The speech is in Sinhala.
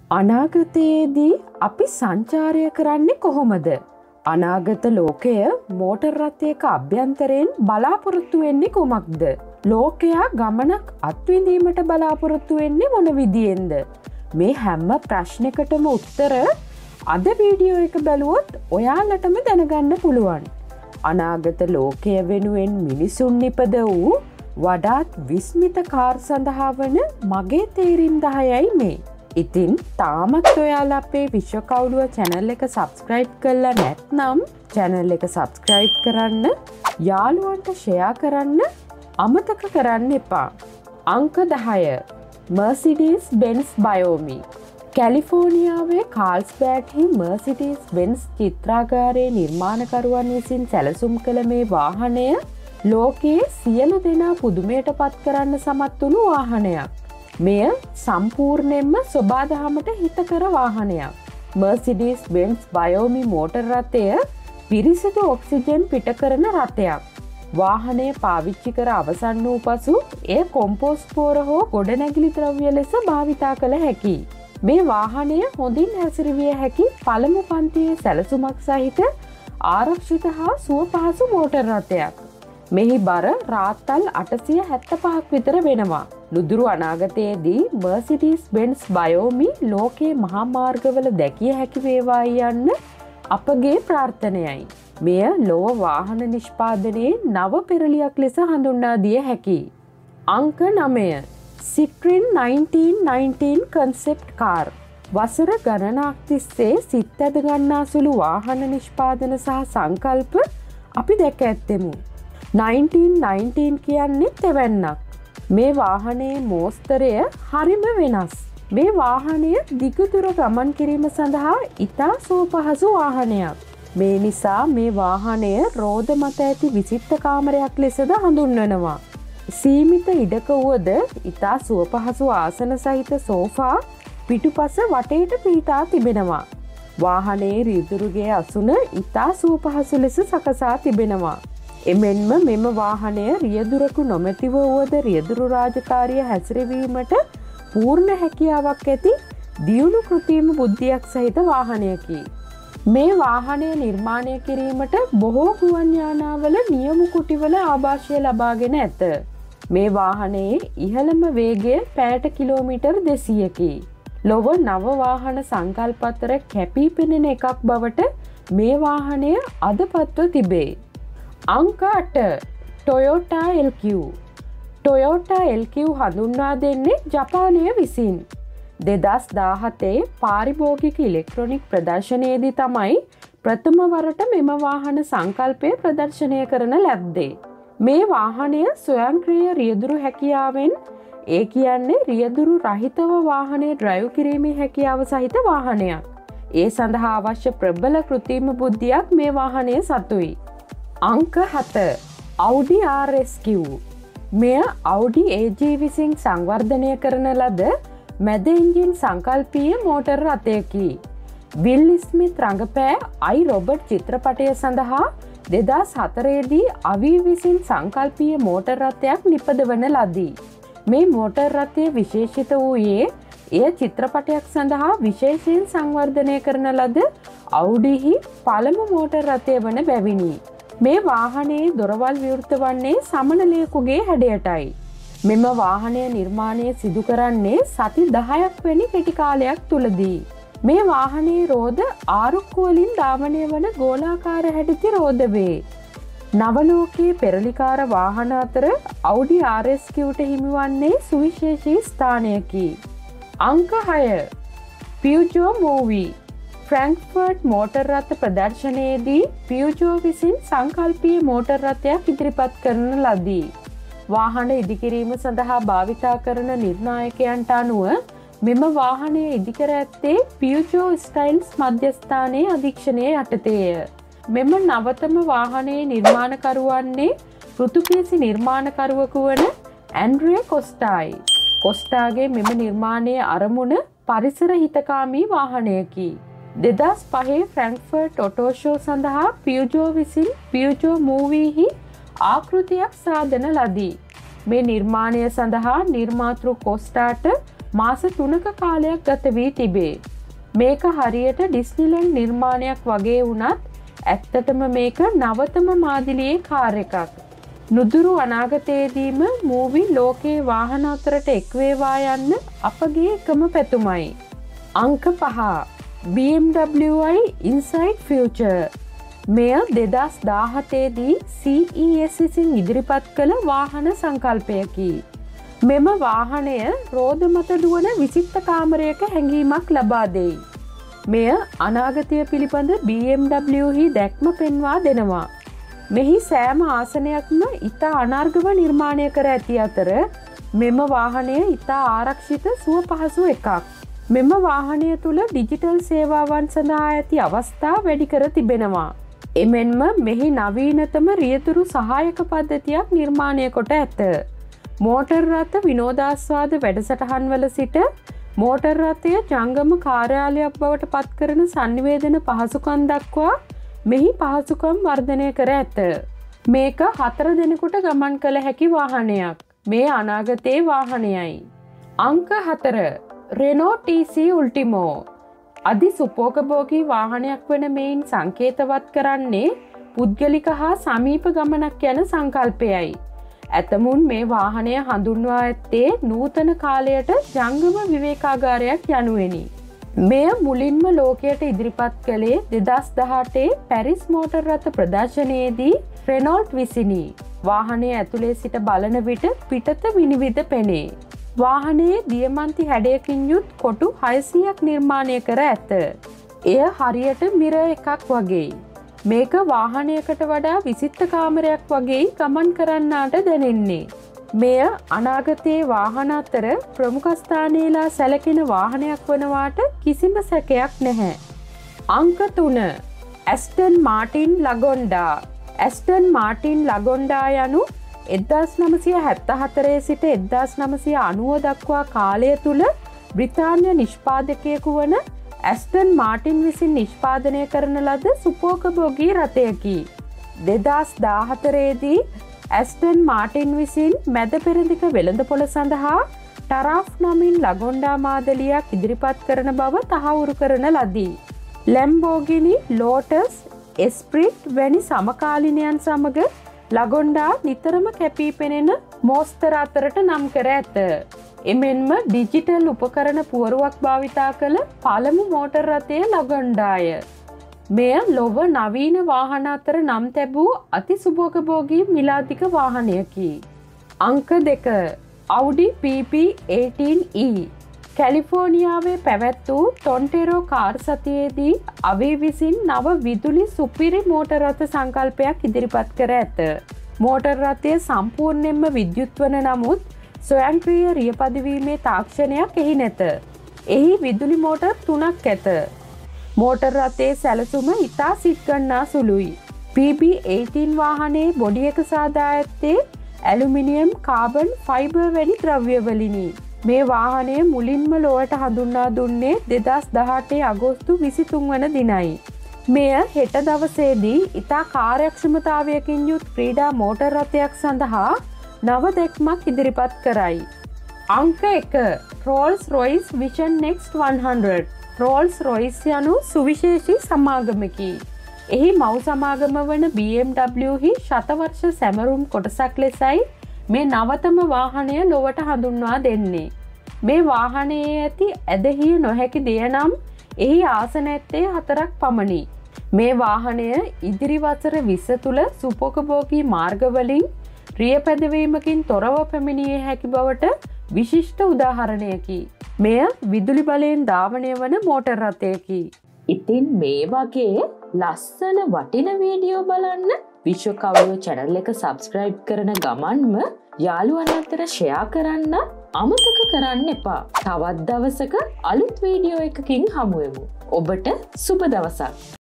අනාගතයේදී අපි සංචාරය කරන්නේ කොහොමද? අනාගත ලෝකය මෝටර් රථයක අභ්‍යන්තරයෙන් බලාපොරොත්තු වෙන්නේ කොමක්ද? ලෝකයා ගමනක් අත්විඳීමට බලාපොරොත්තු වෙන්නේ මොන විදියෙන්ද? මේ හැම ප්‍රශ්නයකටම උත්තර අද වීඩියෝ එක බැලුවොත් ඔයාලටම දැනගන්න පුළුවන්. අනාගත ලෝකය වෙනුවෙන් මිනිසුන් නිපද වූ වඩාත් විස්මිත කාර් සඳහා වන මගේ තේරීම් 10යි මේ. ඉතින් තාමත් ඔයාලා අපේ විශ්වකවුලුව channel එක subscribe කරලා නැත්නම් channel එක subscribe කරන්න, යාළුවන්ට share කරන්න අමතක කරන්න එපා. අංක 10 Mercedes-Benz Biomi. කැලිෆෝනියාවේ කාල්ස්බෑඩ්හි Mercedes-Benz චිත්‍රාගාරයේ නිර්මාණකරුවන් විසින් සැලසුම් කළ මේ වාහනය ලෝකයේ සියලු දෙනා පුදුමයට පත් කරන්න සමත් වුණු වාහනයක්. මෙය සම්පූර්ණයෙන්ම සොබාදහමට හිතකර වාහනයක්. Mercedes-Benz Biomi මෝටර් රථය පිරිසිදු ඔක්සිජන් පිට කරන රථයක්. වාහනය පාවිච්චි කර අවසන් වූ පසු එය කොම්පෝස්ට් පෝර හෝ ගොඩනැගිලි ද්‍රව්‍ය ලෙස භාවිතා කළ හැකියි. මේ වාහනය හොඳින් හැසිරවිය හැකි පළමු පන්තියේ සැලසුමක් සහිත ආරක්ෂිත හා සුව පහසු මෝටර් රථයක්. මෙහි බර රාත්තල් 875ක් විතර වෙනවා. නුදුරු අනාගතයේදී Mercedes-Benz Biomi ලෝකයේ මහා මාර්ගවල දැකිය හැකි වේවායි යන්න අපගේ ප්‍රාර්ථනයයි. මෙය ලොව වාහන නිෂ්පාදනයේ නව පෙරලියක් ලෙස හඳුන්වා දිය හැකියි. අංක 9 Citroen 1919 concept car. වසර ගණනක් තිස්සේ සිත් ඇද ගන්නා සුළු වාහන නිෂ්පාදන සහ සංකල්ප අපි දැක ඇත්තෙමු. 1919 කියන්නේ තෙවන්නක්. මේ වාහනයේ මෝස්තරය හරිම වෙනස්. මේ වාහනය දිගදුර ගමන් කිරීම සඳහා ඉතා සුවපහසු වාහනයක්. මේ නිසා මේ වාහනය රෝද මත ඇති විචිත්‍ර කාමරයක් ලෙසද හඳුන්වනවා. සීමිත ඉඩක වුවද ඉතා සුවපහසු ආසන සහිත සෝෆා පිටුපස වටේට පිහිටා තිබෙනවා. වාහනයේ රියදුරුගේ අසුන ඉතා සුවපහසු ලෙස සකසා තිබෙනවා. එමෙන්ම මෙම වාහනය රියදුරකු නොමැතිව වුවද රියදුරු රාජකාරිය හැසිරවීමට පූර්ණ හැකියාවක් ඇති දියුණු කෘත්‍රිම බුද්ධියක් සහිත වාහනයකි. මේ වාහනය නිර්මාණය කිරීමට බොහෝ ගුවන් යානාවල නියම කුටිවල ආභාෂය ලබාගෙන ඇත. මේ වාහනයේ ඉහළම වේගය පැයට කිලෝමීටර් 200කි. ලොව නව වාහන සංකල්ප අතර කැපී පෙනෙන එකක් බවට මේ වාහනය අද පත්ව තිබේ. අංක 8 Toyota LQ. Toyota LQ හඳුන්වා දෙන්නේ ජපානය විසින්. 2017 පාරිභෝගික ඉලෙක්ට්‍රොනික ප්‍රදර්ශනයේදී තමයි ප්‍රථම වරට මෙම වාහන සංකල්පය ප්‍රදර්ශනය කරන ලැබ්දේ. මේ වාහනය ස්වයංක්‍රීය රියදුරු හැකියාවෙන්, ඒ කියන්නේ රියදුරු රහිතව වාහනය ඩ්‍රයිව් කිරීමේ හැකියාව සහිත වාහනයක්. ඒ සඳහා අවශ්‍ය ප්‍රබල කෘත්‍රිම බුද්ධියක් මේ වාහනය සතුයි. අංක 7 Audi RSQ. මෙය Audi AG විසින් සංවර්ධනය කරන ලද මැද එන්ජින් සංකල්පීය මෝටර් රථයකි. විල් ස්මිත් රඟපෑ I Robot චිත්‍රපටය සඳහා 2004 දී අවි විසින් සංකල්පීය මෝටර් රථයක් නිපදවන ලදී. මේ මෝටර් රථය විශේෂිත වූයේ එය චිත්‍රපටයක් සඳහා විශේෂයෙන් සංවර්ධනය කරන ලද Audiහි පළමු මෝටර් රථය වන බැවිනි. මේ වාහනයේ දොරවල් විවෘත වන්නේ සමනලයකුගේ හැඩයටයි. මෙම වාහනය නිර්මාණය සිදු කරන්නේ සති 10ක් වැනි කෙටි කාලයක් තුලදී. මේ වාහනයේ රෝද ආරුක්කුවලින් ධාවනය වන ගෝලාකාර හැඩති රෝද වේ. නවලෝකයේ පෙරලිකාර වාහන අතර Audi RSQට හිමිවන්නේ සුවිශේෂී ස්ථානයකි. අංක 6 Peugeot Movie. ෆ්‍රැන්ක්ෆර්ට් මෝටර් රථ ප්‍රදර්ශනයේදී Peugeot විසින් සංකල්පීය මෝටර් රථයක් ඉදිරිපත් කරන ලදී. වාහන ඉදිකිරීම සඳහා භාවිතා කරන නිර්ණායකයන්ට අනුව මෙම වාහනය ඉදිකර ඇත්තේ Peugeot ස්ටයිල්ස් මධ්‍යස්ථානයේ අධීක්ෂණය යටතේය. මෙම නවතම වාහනයේ නිර්මාණකරුවන්නේ පෘතුගීසි නිර්මාණකරුවෙකු වන ඇන්ඩ්‍රිය කොස්ටායි. කොස්ටාගේ මෙම නිර්මාණයේ අරමුණ පරිසර හිතකාමී වාහනයකි. 2005 ෆ්‍රැන්ක්ෆර්ට් ඔටෝ ෂෝ සඳහා Peugeot විසින් Peugeot Movieහි ආකෘතියක් සාදන ලදී. මේ නිර්මාණය සඳහා නිර්මාතෘ කොස්ටාට මාස 3ක කාලයක් ගත වී තිබේ. මේක හරියට ඩිස්නිලන්ඩ් නිර්මාණයක් වගේ වුණත් ඇත්තටම මේක නවතම මාදිලියේ කාර් එකක්. නුදුරු අනාගතයේදීම මූවි ලෝකයේ වාහන අතරට එක්වේවා යන්න අපගේ එකම පැතුමයි. අංක 5 BMW i Inside Future. මෙය 2017 දී CES විසින් ඉදිරිපත් කළ වාහන සංකල්පයකි. මෙම වාහනය රෝද මත දුවන විචිත්ත කාමරයක හැඟීමක් ලබා දෙයි. මෙය අනාගතය පිළිබඳ BMW හි දැක්ම පෙන්වා දෙනවා. මෙහි සෑම ආසනයක්ම ඉතා අනර්ගව නිර්මාණය කර ඇති අතර මෙම වාහනය ඉතා ආරක්ෂිත සුව පහසු එකක්. මෙම වාහනය තුළ ඩිජිටල් සේවාවන් සඳහා ඇති අවස්ථා වැඩි කර තිබෙනවා. එමෙන්ම මෙහි නවීනතම රියදුරු සහායක පද්ධතියක් නිර්මාණය කොට ඇත. මෝටර් රථ විනෝදාස්වාද වැඩසටහන්වල සිට මෝටර් රථය ජංගම කාර්යාලයක් බවට පත් කරන සංනිවේදන පහසුකම් දක්වා මෙහි පහසුකම් වර්ධනය කර ඇත. මේක 4 දෙනෙකුට ගමන් කළ හැකි වාහනයක්. මේ අනාගතයේ වාහනයයි. අංක 4 Renault TC Ultimo. අධි සුපෝකභෝගී වාහනයක් වන මෙයින් සංකේතවත් කරන්නේ පුද්ගලික හා සමීප ගමනක් යන සංකල්පයයි. ඇතමුන් මේ වාහනය හඳුන්වා ඇත්තේ නූතන කාලයට ජංගම විවේකාගාරයක් යනුවෙනි. මෙය මුලින්ම ලෝකයට ඉදිරිපත් කළේ 2018 පැරිස් මෝටර් රථ ප්‍රදර්ශනයේදී රෙනෝල්ට් විසිනි. වාහනය ඇතුලේ සිට බලන විට පිටත විනිවිද පෙනේ. වාහනයේ දියමන්ති හැඩයකින් යුත් කොටු 600ක් නිර්මාණය කර ඇත. එය හරියට මිර එකක් වගේ. මේක වාහනයකට වඩා විචිත්ත කාමරයක් වගේ ගමන් කරන්නාට දැනෙන්නේ. මෙය අනාගතයේ වාහන අතර ප්‍රමුඛස්ථානයේලා සැලකෙන වාහනයක් වනවාට කිසිම සැකයක් නැහැ. අංක 3 ඇස්ටන් මාටින් ලගොන්ඩා. ඇස්ටන් මාටින් ලගොන්ඩා යනු 1974 සිට 1990 දක්වා කාලය තුළ බ්‍රිතාන්‍ය නිෂ්පාදකයෙකු වන ඇස්ටන් මාටින් විසින් නිෂ්පාදනය කරන ලද සුපෝකභෝගී රථයකි. 2014 දී ඇස්ටන් මාටින් විසින් මැද පෙරදිග වෙළඳපොළ සඳහා ටරාෆ් නමින් ලගොන්ඩා මාදලියක් ඉදිරිපත් කරන බව තහවුරු කරන ලදී. ලැම්බෝගිනි, ලෝටස්, එස්ප්‍රිට් වැනි සමකාලීනයන් සමග ලගොන්ඩා නිතරම කැපී පෙනෙන මෝස්තර අතරට නම් කර ඇත. එමෙන්ම ඩිජිටල් උපකරණ පුවරුවක් භාවිතා කළ පළමු මෝටර් රථය ලගොන්ඩාය. මෙය ලොව නවීන වාහන අතර නම් තැබූ අති සුභෝගභෝගී මිලාදික වාහනයකි. අංක 2 Audi PP18e. කැලිෆෝනියාවේ පැවැත් වූ ටොන්ටෙරෝ කාර් සතියේදී අවි විසින් නව විදුලි සුපිරි මෝටර් රථ සංකල්පයක් ඉදිරිපත් කර ඇත. මෝටර් රථය සම්පූර්ණයෙන්ම විද්‍යුත් වන නමුත් ස්වයංක්‍රීය රියපදිවීමේ තාක්ෂණයක් එහි නැත. එහි විදුලි මෝටර් 3ක් ඇත. මෝටර් රථයේ සැලසුම ඉතා සිත්ගන්නා සුළුයි. PB18 වාහනයේ බොඩි එක සාදා ඇත්තේ ඇලුමිනියම්, කාබන්, ෆයිබර් වැනි ද්‍රව්‍යවලිනි. මේ වාහනය මුලින්ම ලොවට හඳුන්වා දුන්නේ 2018 අගෝස්තු 23 වන දිනයි. මෙය හෙට දවසේදී ඉතා කාර්යක්ෂමතාවයකින් යුත් ක්‍රීඩා මෝටර් රථයක් සඳහා නව දැක්මක් ඉදිරිපත් කරයි. අංක 1 Rolls Royce Vision Next 100. Rolls Royce යනු සුවිශේෂී සමාගමකි. එහි මව් සමාගම වන BMW හි ශතවර්ෂ සැමරුම් කොටසක් ලෙසයි මේ නවතම වාහනය ලොවට හඳුන්වා දෙන්නේ. මේ වාහනයේ ඇති ඇදහිය නොහැකි දෙය නම් එහි ආසන ඇත්තේ 4ක් පමණි. මේ වාහනය ඉදිරි වසර 20 තුළ සුපෝකභෝගී මාර්ගවලින් රිය පැදවීමකින් තොරව පැමිණිය හැකි බවට විශිෂ්ට උදාහරණයකි. මෙය විදුලි බලයෙන් ධාවනය වන මෝටර් රථයකි. ඉතින් මේ වගේ ලස්සන වටින වීඩියෝ බලන්න විශ්වකව්‍ය channel එක subscribe කරන ගමන්ම යාළුවන් අතර share කරන්න අමතක කරන්න එපා. තවත් දවසක අලුත් වීඩියෝ එකකින් හමු වෙමු. ඔබට සුබ දවසක්.